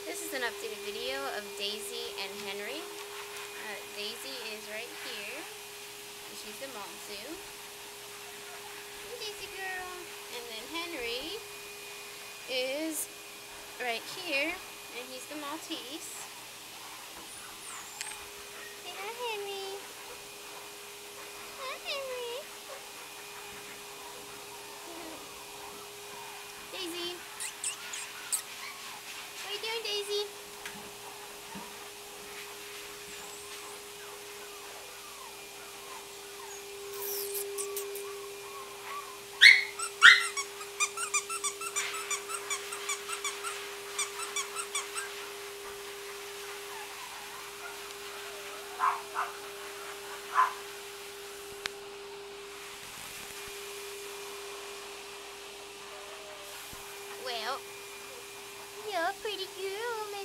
This is an updated video of Daisy and Henry. Daisy is right here. And she's the Maltzoo. Hey, Daisy girl. And then Henry is right here. And he's the Maltese. Say hi, Henry. Hi, Henry. Daisy. What are you doing, Daisy? Well, you're a pretty girl,